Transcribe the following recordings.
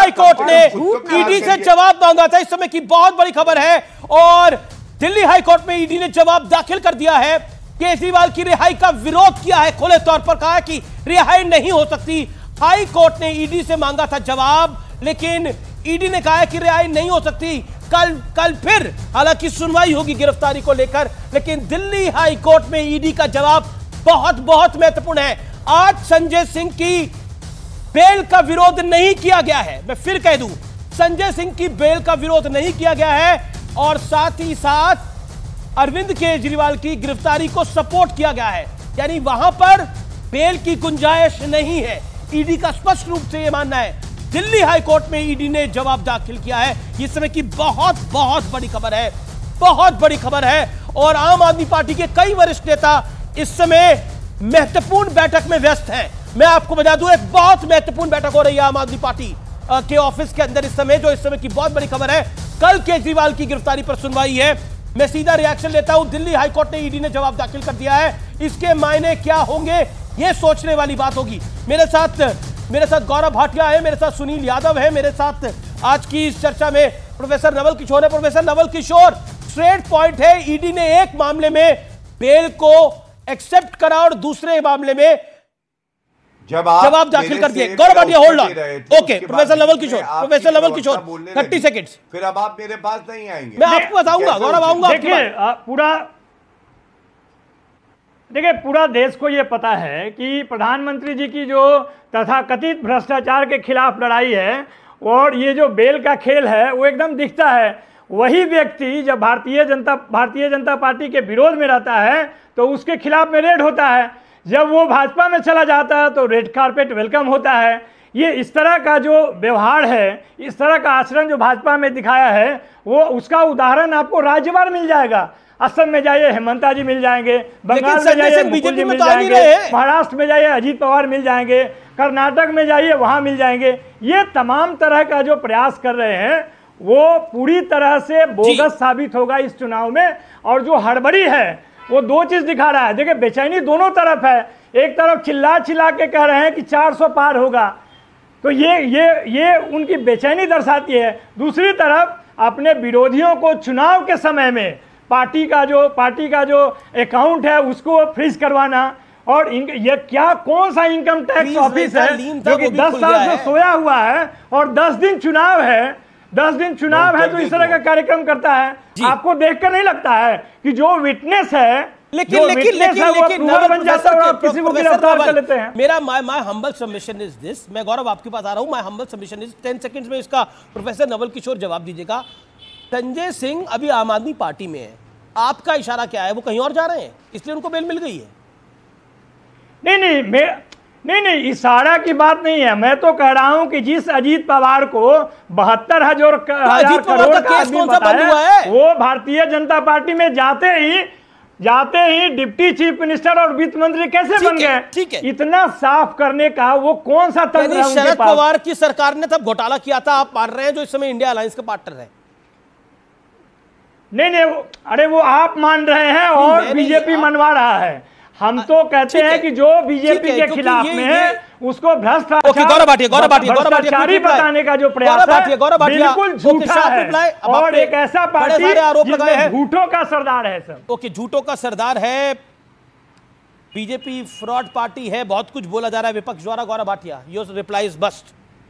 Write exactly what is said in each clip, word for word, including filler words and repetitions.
High court ने ED से जवाब मांगा था, इस समय की बहुत बड़ी खबर है। और दिल्ली हाई कोर्ट में ईडी ने जवाब दाखिल कर दिया है। केजरीवाल की रिहाई का विरोध किया है, खुले तौर पर कहा कि रिहाई नहीं हो सकती। हाई कोर्ट ने ईडी से मांगा था जवाब, लेकिन ईडी ने कहा है कि रिहाई नहीं हो सकती। कल कल फिर हालांकि सुनवाई होगी गिरफ्तारी को लेकर, लेकिन दिल्ली हाई कोर्ट में ईडी का जवाब बहुत बहुत महत्वपूर्ण है। आज संजय सिंह की बेल का विरोध नहीं किया गया है, मैं फिर कह दूं, संजय सिंह की बेल का विरोध नहीं किया गया है, और साथ ही साथ अरविंद केजरीवाल की गिरफ्तारी को सपोर्ट किया गया है। यानी वहां पर बेल की गुंजाइश नहीं है। ईडी का स्पष्ट रूप से यह मानना है। दिल्ली हाई कोर्ट में ईडी ने जवाब दाखिल किया है। इस समय की बहुत बहुत बड़ी खबर है, बहुत बड़ी खबर है। और आम आदमी पार्टी के कई वरिष्ठ नेता इस समय महत्वपूर्ण बैठक में व्यस्त हैं। मैं आपको बता दूं, एक बहुत महत्वपूर्ण बैठक हो रही है आम आदमी पार्टी के ऑफिस के अंदर इस समय, जो इस समय की बहुत बड़ी खबर है। कल केजरीवाल की गिरफ्तारी पर सुनवाई है। मैं सीधा रिएक्शन लेता हूं। दिल्ली हाई कोर्ट ने ईडी ने जवाब दाखिल कर दिया है, इसके मायने क्या होंगे यह सोचने वाली बात होगी। मेरे साथ मेरे साथ गौरव भाटिया है, मेरे साथ सुनील यादव है, मेरे साथ आज की इस चर्चा में प्रोफेसर नवल किशोर है। Professor Naval Kishore, straight point है, ईडी ने एक मामले में बेल को एक्सेप्ट करा और दूसरे मामले में जब आप जवाब दाखिल कर दिए। Gaurav Bhatia hold on. Okay professor Naval Kishore, professor Naval Kishore thirty seconds. फिर अब आप मेरे पास नहीं आएंगे, मैं आपको बताऊंगा। गौरव आऊंगा। देखिए पूरा देखिए पूरा देश को यह पता है कि प्रधानमंत्री जी की जो तथाकथित भ्रष्टाचार के खिलाफ लड़ाई है और ये जो बेल का खेल है वो एकदम दिखता है। वही व्यक्ति जब भारतीय जनता भारतीय जनता पार्टी के विरोध में रहता है तो उसके खिलाफ में रेड होता है, जब वो भाजपा में चला जाता है तो रेड कारपेट वेलकम होता है। ये इस तरह का जो व्यवहार है, इस तरह का आचरण जो भाजपा में दिखाया है, वो उसका उदाहरण आपको राज्यभर मिल जाएगा। असम में जाइए हेमंता जी मिल जाएंगे, बंगाल में जाइए मुकुल जी मिल जाएंगे, महाराष्ट्र में जाइए अजीत पवार मिल जाएंगे, कर्नाटक में जाइए वहां मिल जाएंगे। ये तमाम तरह का जो प्रयास कर रहे हैं वो पूरी तरह से बोगस साबित होगा इस चुनाव में। और जो हड़बड़ी है वो दो चीज दिखा रहा है। देखिए बेचैनी दोनों तरफ है। एक तरफ चिल्ला चिल्ला के कह रहे हैं कि चार सौ पार होगा, तो ये ये ये उनकी बेचैनी दर्शाती है। दूसरी तरफ अपने विरोधियों को चुनाव के समय में पार्टी का जो पार्टी का जो अकाउंट है उसको फ्रीज करवाना, और ये क्या कौन सा इनकम टैक्स ऑफिस है जो कि दस साल से सोया हुआ है और दस दिन चुनाव है, दस दिन चुनाव है तो इस तरह का कार्यक्रम करता है। आपको देखकर नहीं लगता है कि जो विटनेस है, लेकिन लेकिन लेकिन लेकिन बन जाता है और किसी को गिरफ्तार कर लेते हैं। मेरा my my humble submission is this, मैं गौरव आपके पास आ रहा हूं। My humble submission is ten seconds में इसका प्रोफेसर नवल किशोर जवाब दीजिएगा। संजय सिंह अभी आम आदमी पार्टी में है, आपका इशारा क्या है? वो कहीं और जा रहे हैं इसलिए उनको बेल मिल गई है? नहीं नहीं मैं नहीं नहीं इशारा की बात नहीं है। मैं तो कह रहा हूं कि जिस अजीत पवार को बहत्तर हजार हजार करोड़ का केस कौन सा बंद हुआ है, वो भारतीय जनता पार्टी में जाते ही जाते ही डिप्टी चीफ मिनिस्टर और वित्त मंत्री कैसे बन गए? ठीक है, इतना साफ करने का वो कौन सा तंत्र है? शरद पवार की सरकार ने तब घोटाला किया था, आप मान रहे हैं, जो इस समय इंडिया अलायंस के पार्टनर है। नहीं नहीं अरे वो आप मान रहे हैं और बीजेपी मनवा रहा है। हम तो कहते हैं कि जो बीजेपी के खिलाफ में है उसको भ्रष्टाचारी बताने का जो प्रयास है बिल्कुल झूठा है और एक ऐसा पार्टी जिसमें झूठों का सरदार है सब। ओके, झूठों का सरदार है, बीजेपी फ्रॉड पार्टी है, बहुत कुछ बोला जा रहा है विपक्ष द्वारा। Gaurav Bhatia, your reply is bust.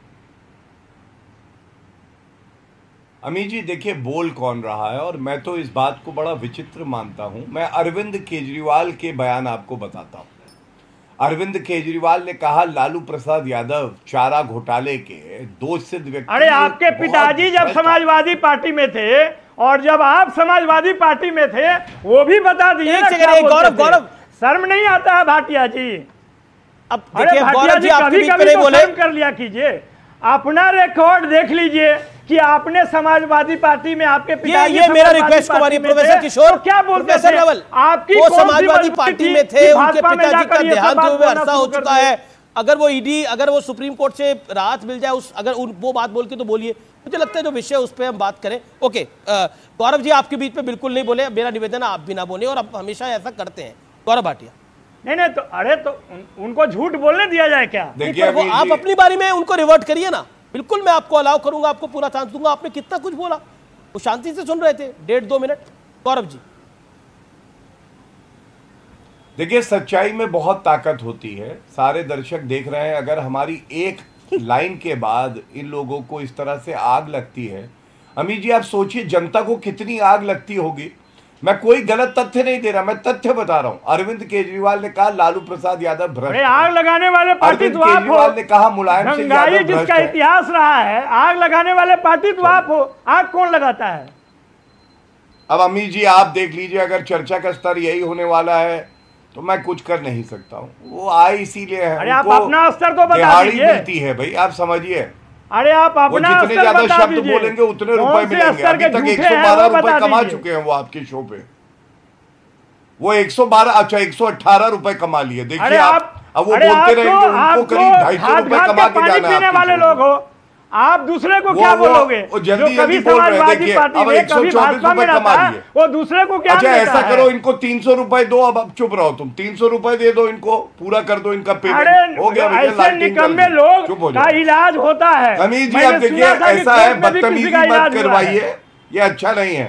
Amit ji देखिए बोल कौन रहा है, और मैं तो इस बात को बड़ा विचित्र मानता हूं। मैं अरविंद केजरीवाल के बयान आपको बताता हूं। अरविंद केजरीवाल ने कहा लालू प्रसाद यादव चारा घोटाले के दोषित व्यक्ति। अरे आपके पिताजी जब समाजवादी पार्टी में थे और जब आप समाजवादी पार्टी में थे वो भी बता दीजिए। गौरव गौरव शर्म नहीं आता है भाटिया जी? अब देखिए गौरव जी कभी कभी तो शर्म कर लिया कीजिए, अपना रिकॉर्ड देख लीजिए कि आपने समाजवादी पार्टी में आपके पिताजी ये, ये मेरा रिक्वेस्ट को मानिए प्रोफेसर किशोर। तो क्या बोलते थे नवल, आपकी वो समाजवादी पार्टी में थे, उनके पिताजी का देहांत हुए अरसा हो चुका है। अगर वो ईडी अगर वो सुप्रीम कोर्ट से राहत मिल जाए उस अगर उन, वो बात बोल के तो बोलिए। मुझे लगता है जो विषय उस पर हम बात करें। ओके गौरव जी आपके बीच में बिल्कुल नहीं बोले, मेरा निवेदन है आप भी ना बोले, और आप हमेशा ऐसा करते हैं। गौरव भाटिया नहीं नहीं तो अरे तो उन, उनको झूठ बोलने दिया जाए क्या? देखिए आप अपनी बारी में उनको रिवर्ट करिए ना, बिल्कुल मैं आपको अलाउ करूंगा, आपको पूरा चांस दूंगा। आपने कितना कुछ बोला, वो शांति से सुन रहे थे, डेढ़ दो मिनट। गौरव जी देखिए, सच्चाई में बहुत ताकत होती है, सारे दर्शक देख रहे हैं। अगर हमारी एक लाइन के बाद इन लोगों को इस तरह से आग लगती है, अमीर जी आप सोचिए जनता को कितनी आग लगती होगी। मैं कोई गलत तथ्य नहीं दे रहा, मैं तथ्य बता रहा हूं। अरविंद केजरीवाल ने कहा लालू प्रसाद यादव भ्रष्ट, आग लगाने वाले पार्टी तो आप हो। केजरीवाल ने कहा मुलायम सिंह यादव भ्रष्ट जिसका इतिहास रहा है, आग लगाने वाले पार्टी तो आप हो। आग कौन लगाता है? अब अमीर जी आप देख लीजिए, अगर चर्चा का स्तर यही होने वाला है तो मैं कुछ कर नहीं सकता हूँ। वो आए इसीलिए है, अरे आप अपना स्तर तो बता दिहाड़ी दीजिए। मिलती है भाई, आप समझिए। अरे आप अपना वो जितने ज्यादा शब्द बोलेंगे उतने रुपए मिलेंगे। अभी तक एक सौ बारह रुपए कमा चुके हैं वो आपके शो पे। वो एक सौ बारह अच्छा एक सौ अठारह रुपए कमा लिए। देखिए आप, अब वो बोलते रहेंगे उनको करीब ढाई सौ रुपए कमा के जाना है वाले लोग हो आप। दूसरे को क्या बोलोगे? वो जल्दी जो कभी जल्दी बोल रहे हैं, समाजवादी पार्टी में, कभी भाजपा में रहता है, वो दूसरे को क्या अच्छा देता ऐसा है? करो, इनको तीन सौ रुपए दो। अब अब चुप रहो तुम, तीन सौ रुपए दे दो इनको, पूरा कर दो इनका पेमेंट। हो गया भैया, ऐसे निकम्मे लोग का इलाज होता है। अमीर जी आप देखिए, ऐसा है बदतमीजी मत करवाइए, ये अच्छा नहीं है।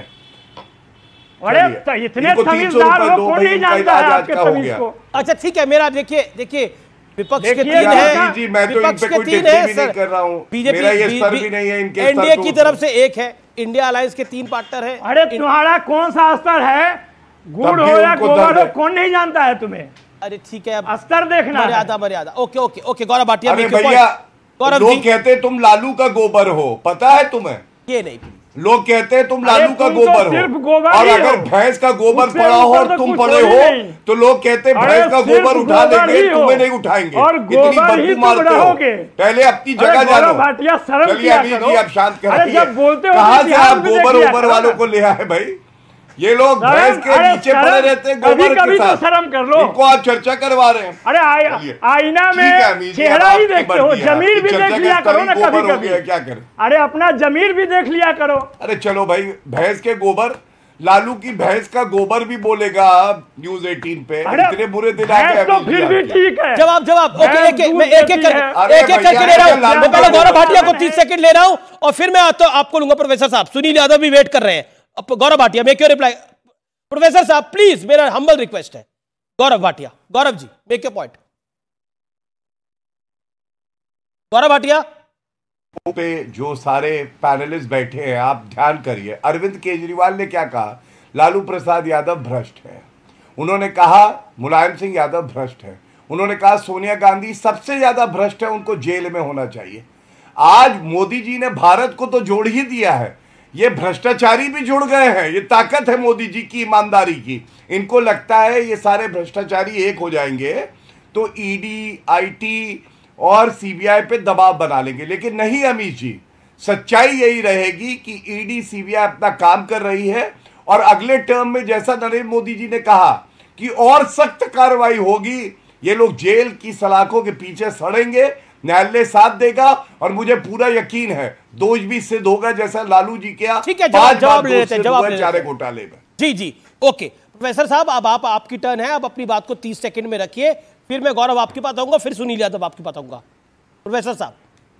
अरे इतने तमीजदार लोग कौन नहीं जानता है आपके तमीज को? अच्छा ठीक है, मेरा देखिए देखिए विपक्ष के तीन है जी, मैं तो इन विपक्ष पे के कोई तीन टिप्पणी है भी सर। नहीं कर रहा हूं। बीजेपी मेरा ये स्तर भी नहीं है, इनके स्तर एनडीए की तो- तरफ से एक है, इंडिया अलायंस के तीन पार्टनर है। अरे तुम्हारा कौन सा स्तर है? गुड़ हो या गोबर हो, कौन नहीं जानता है तुम्हें? अरे ठीक है, अब स्तर देखना, मर्यादा मर्यादा। Okay okay okay Gaurav Bhatia, अरे भैया गौरव लोग जी कहते तुम लालू का गोबर हो, पता है तुम्हें? ये नहीं, लोग कहते हैं तुम लालू का तुम तो गोबर सिर्फ हो, गोबर और ही अगर हो। भैंस का गोबर उससे पड़ा हो ऊपर और तो तुम कुछ पड़े हो ही हो नहीं। तो लोग कहते हैं अरे भैंस का सिर्फ गोबर उठा गोबर ही लेंगे, हो। तुम्हें नहीं उठाएंगे। और इतनी गोबर ही बदबू तुम मारते हो। रहोगे। पहले अपनी अरे जगह गौरव जानो। भाटिया, शर्म चलिए किया अभी करो। जी आप शांत अरे कराइए। जब बोलते हो कहाँ तो से आप ध्यान से गोबर देखिए ऊबर करो वालों ना। को ले आए भाई? ये लोग शर्म- भैंस के अरे नीचे शर्म- पड़े रहते हैं कभी गोबर के कभी तो साथ। शर्म कर लो। इनको आप चर्चा करवा रहे हैं। अरे चलिए। आ, आईना ठीक है, में अमीर जी, चेहरा अब ही आपकी देखते हो, मर्जी है, जमीर आपकी भी चर्चा देख का लिया स्तर करो ही ना गोबर कभी हो कभी। गया, क्या करें? अरे अपना जमीर भी देख लिया करो। अरे चलो भाई, भैंस के गोबर, लालू की भैंस का गोबर भी बोलेगा न्यूज अठारह पे। इतने बुरे दिन आ गए तो फिर भी ठीक है। जवाब जवाब ओके, एक एक मैं एक एक करके है। एक एक करके ले रहा हूं। लालू मैं पहले का गौरव गोबर भाटिया को है। तीस सेकंड ले रहा हूं और फिर मैं आता आपको लूंगा प्रोफेसर साहब। सुनील यादव भी वेट कर रहे हैं। अब Gaurav Bhatia make your reply. Professor साहब प्लीज, मेरा हम्बल रिक्वेस्ट है। Gaurav Bhatia, Gaurav ji make your point. Gaurav Bhatia पे जो सारे पैनलिस्ट बैठे हैं, आप ध्यान करिए। अरविंद केजरीवाल ने क्या कहा? लालू प्रसाद यादव भ्रष्ट है। उन्होंने कहा मुलायम सिंह यादव भ्रष्ट है। उन्होंने कहा सोनिया गांधी सबसे ज्यादा भ्रष्ट है, उनको जेल में होना चाहिए। आज मोदी जी ने भारत को तो जोड़ ही दिया है, ये भ्रष्टाचारी भी जुड़ गए हैं। ये ताकत है मोदी जी की ईमानदारी की। इनको लगता है ये सारे भ्रष्टाचारी एक हो जाएंगे तो ईडी, आईटी और सीबीआई पे दबाव बना लेंगे, लेकिन नहीं अमीश जी, सच्चाई यही रहेगी कि ईडी, सीबीआई अपना काम कर रही है और अगले टर्म में जैसा नरेंद्र मोदी जी ने कहा कि और सख्त कार्रवाई होगी, ये लोग जेल की सलाखों के पीछे सड़ेंगे, न्यायालय साथ देगा और मुझे पूरा यकीन है दोष भी सिद्ध होगा, जैसा लालू जी किया। ठीक है, जवाब जवाब ले लेते हैं, जवाब ले चारे लेते हैं। घोटाले में। जी जी ओके प्रोफेसर साहब, अब आप आपकी टर्न है। अब अपनी बात को तीस सेकंड में रखिए, फिर मैं गौरव आपके पास आऊंगा, फिर सुनील यादव आपके पास आऊंगा। प्रोफेसर साहब।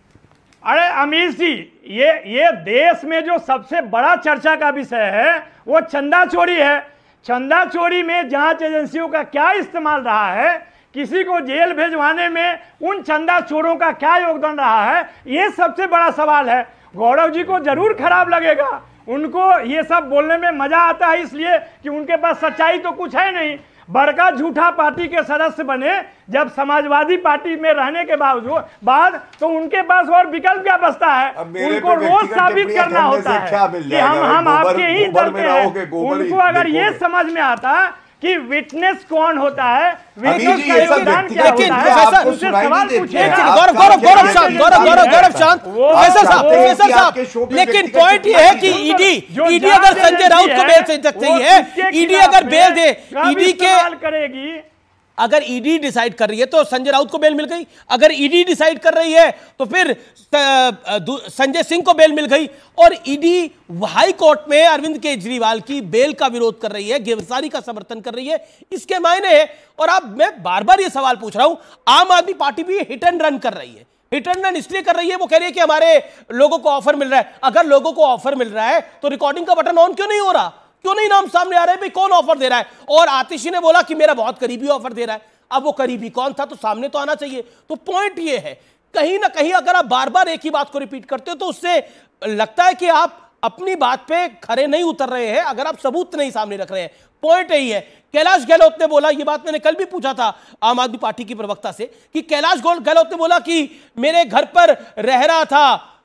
अरे अमीर जी, ये ये देश में जो सबसे बड़ा चर्चा का विषय है वो चंदा चोरी है। चंदा चोरी में जांच एजेंसियों का क्या इस्तेमाल रहा है, किसी को जेल भेजवाने में उन चंदा चोरों का क्या योगदान रहा है, ये सबसे बड़ा सवाल है। गौरव जी को जरूर खराब लगेगा, उनको ये सब बोलने में मजा आता है इसलिए कि उनके पास सच्चाई तो कुछ है नहीं। बड़का झूठा पार्टी के सदस्य बने जब समाजवादी पार्टी में रहने के बावजूद बाद, तो उनके पास और विकल्प क्या बचता है? उनको रोज साबित करना होता है कि हम हम आपके ही दल के हैं। उनको अगर ये समझ में आता कि विटनेस कौन होता है, विटनेस का योगदान क्या होता है, उनसे सवाल पूछिए। गौरव गौरव गौरव शांत, गौरव गौरव गौरव शांत। प्रोफेसर साहब, प्रोफेसर साहब, लेकिन पॉइंट ये है कि ईडी ईडी अगर संजय राउत को बेल दे सकती है, ईडी अगर बेल दे, ईडी के करेगी, अगर ईडी डिसाइड कर रही है तो संजय राउत को बेल मिल गई, अगर ईडी डिसाइड कर रही है तो फिर संजय सिंह को बेल मिल गई, और ईडी हाई कोर्ट में अरविंद केजरीवाल की बेल का विरोध कर रही है, गिरफ्तारी का समर्थन कर रही है। इसके मायने है, और अब मैं बार बार ये सवाल पूछ रहा हूं, आम आदमी पार्टी भी हिट एंड रन कर रही है, हिट एंड रन इसलिए कर रही है, वो कह रही है कि हमारे लोगों को ऑफर मिल रहा है। अगर लोगों को ऑफर मिल रहा है तो रिकॉर्डिंग का बटन ऑन क्यों नहीं हो रहा? क्यों नहीं नाम सामने आ रहे भाई कौन ऑफर दे रहा है? और आतिशी ने बोला कि मेरा बहुत करीबी ऑफर दे रहा है। अब वो करीबी कौन था तो सामने तो आना चाहिए। तो पॉइंट ये है, कहीं ना कहीं अगर आप बार बार एक ही बात को रिपीट करते हो तो उससे लगता है कि आप अपनी बात पे खरे नहीं उतर रहे हैं, अगर आप सबूत नहीं सामने रख रहे हैं। पॉइंट यही है। कैलाश गहलोत ने बोला, ये बात मैंने कल भी पूछा था आम आदमी पार्टी की प्रवक्ता से, कि कैलाश गहलोत ने बोला कि मेरे घर पर रह रहा था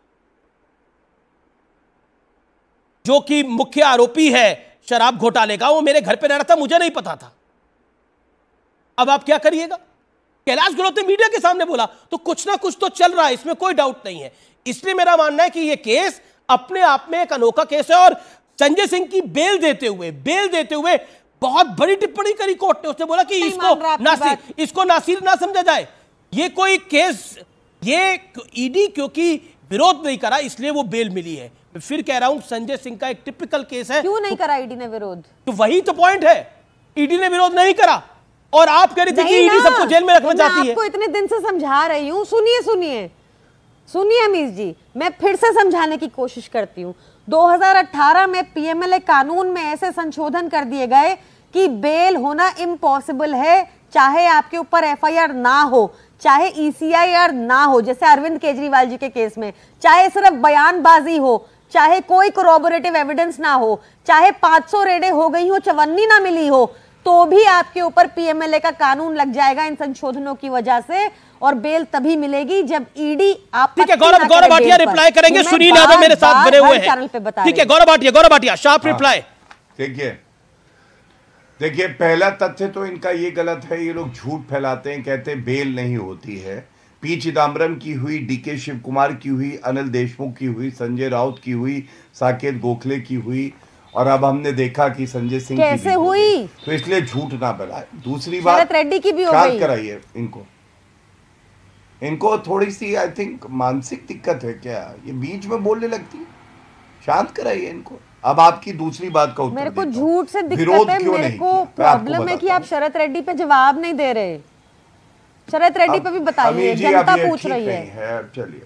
जो कि मुख्य आरोपी है शराब घोटाले का, वो मेरे घर पर रह रहा था, मुझे नहीं पता था। अब आप क्या करिएगा? कैलाश गहलोत ने मीडिया के सामने बोला, तो कुछ ना कुछ तो चल रहा है, इसमें कोई डाउट नहीं है। इसलिए मेरा मानना है कि यह केस अपने आप में एक अनोखा केस है। और संजय सिंह की बेल देते हुए बेल देते हुए बहुत बड़ी टिप्पणी करी कोर्ट ने। उसने बोला कि इसको नासिर इसको नासिर ना समझा जाए। ये कोई केस, ये ईडी क्योंकि विरोध नहीं करा इसलिए वो बेल मिली है। फिर कह रहा हूं संजय सिंह का एक टिपिकल केस है। क्यों नहीं करा ईडी ने विरोध? तो वही तो पॉइंट है, ईडी ने विरोध नहीं करा और आप कह रही थी कि ईडी सबको जेल में रखना चाहती है। आपको इतने दिन से समझा रही हूं, सुनिए सुनिए सुनिए अमीश जी, मैं फिर से समझाने की कोशिश करती हूं। दो हज़ार अठारह में पीएमएलए कानून में ऐसे संशोधन कर दिए गए कि बेल होना इम्पॉसिबल है, चाहे आपके ऊपर एफआईआर ना हो, चाहे ईसीआईआर ना हो, जैसे अरविंद केजरीवाल जी के केस में, चाहे सिर्फ बयानबाजी हो, चाहे कोई कोरोबोरेटिव एविडेंस ना हो, चाहे पाँच सौ रेडें हो गई हो, चवन्नी ना मिली हो, तो भी आपके ऊपर पीएमएलए का कानून लग जाएगा इन संशोधनों की वजह से। और बेल तभी मिलेगी जब ईडी आप ठीक है। गौरव गौरव भाटिया रिप्लाई करेंगे, सुनील यादव मेरे साथ बने हुए हैं। ठीक है गौरव भाटिया, गौरव भाटिया शार्प रिप्लाई। देखिए देखिए पहला तथ्य तो इनका ये गलत है, ये लोग झूठ फैलाते हैं, कहते हैं बेल नहीं होती है। पी चिदम्बरम की हुई, डीके शिव कुमार की हुई, अनिल देशमुख की हुई, संजय राउत की हुई, साकेत गोखले की हुई, और अब हमने देखा कि संजय सिंह कैसे की भी हुई, तो इसलिए झूठ ना फैलाए। दूसरी बात, शरद रेड्डी की भी हो शांत गई। कराइए इनको इनको थोड़ी सी आई थिंक मानसिक दिक्कत है क्या, ये बीच में बोलने लगती है। शांत कराइए इनको। अब आपकी दूसरी बात का उत्तर मेरे को देता झूठ से हूं। दिक्कत विरोध है, क्यों मेरे नहीं को किया? मैं आपको प्रॉब्लम है कि बताता आप शरद रेड्डी पे जवाब नहीं दे रहे। शरद रेड्डी पे भी बताइए, जनता पूछ रही है। चलिए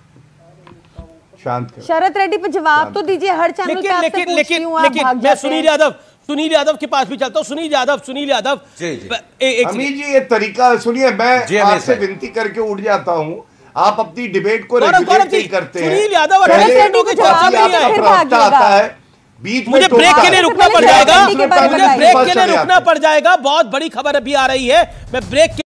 शांत करो। शरद रेड्डी पे जवाब तो दीजिए, हर चैनल पे आपसे लेकिन पूछती लेकिन हूं, आप लेकिन भाग मैं जाते सुनील हैं। यादव सुनील यादव के पास भी चलता हूं। सुनील यादव सुनील यादव जी, जी। ए- एक अमीर जी ये तरीका सुनिए, मैं जी, अमीर आपसे साहब। विनती करके उठ जाता हूँ। आप अपनी डिबेट को गौरव, रेगुलेट गौरव जी, नहीं करते हैं। सुनील यादव और पहले शरद रेड्डी को जवाब आपका नहीं आया। फिर प्रवक्ता भागिएगा। आता है, बीच में मुझे ब्रेक टोकता के लिए है। रुकना पड़ पहले जाएगा। शरद रेड्डी के बारे में मुझे ब्रेक के लिए चले रुकना आते हैं। पड़ जाएगा। बहुत बड़ी खबर अभी आ रही है, मैं ब्रेक